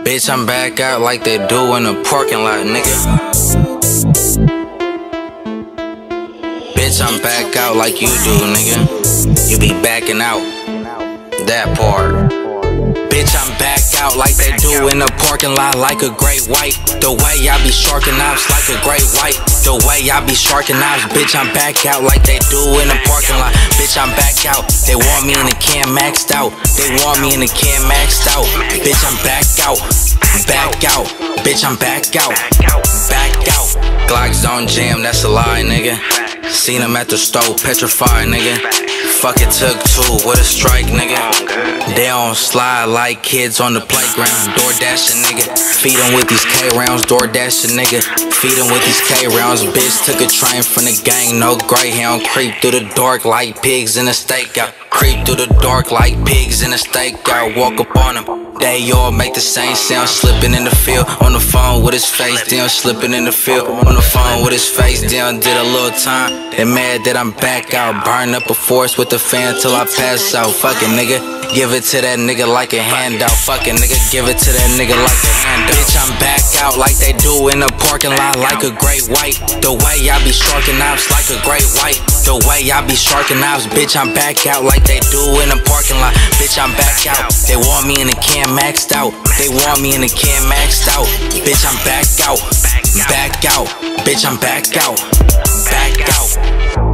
Bitch, I'm back out like they do in the parking lot, nigga. Bitch, I'm back out like you do, nigga. You be backing out. That part. Bitch, I'm back out like they do in the parking lot like a great white. The way I be sharking ops like a great white. The way I be sharking ops, bitch, I'm back out like they do in the parking lot. Bitch, I'm back out. They want me in the can maxed out. They want me in the can maxed out. Bitch, I'm back out. Back out. Bitch, I'm back out. Back out. Glocks don't jam, that's a lie, nigga. Seen them at the stove, petrified, nigga. Fuck it, took two with a strike, nigga. They don't slide like kids on the playground. DoorDash a nigga. Feed them with these K rounds. DoorDash a nigga. Feed them with these K rounds. Bitch took a train from the gang. No Greyhound. Creep through the dark like pigs in a stakeout. Creep through the dark like pigs in a stakeout. Walk up on them. They all make the same sound. Slipping in the field. On the phone with his face down. Slipping in the field. On the phone with his face down. Did a little time. They mad that I'm back out. Burn up a force with the fan till I pass out. Fucking nigga. Give it to that nigga like a handout. Fucking nigga, give it to that nigga like a handout. Bitch, I'm back out like they do in the parking lot like a great white. The way I be sharking ops like a great white. The way I be sharking ops, bitch, I'm back out like they do in the parking lot. Bitch, I'm back out. They want me in the can maxed out. They want me in the can maxed out. Bitch, I'm back out. Back out. Bitch, I'm back out. Back out.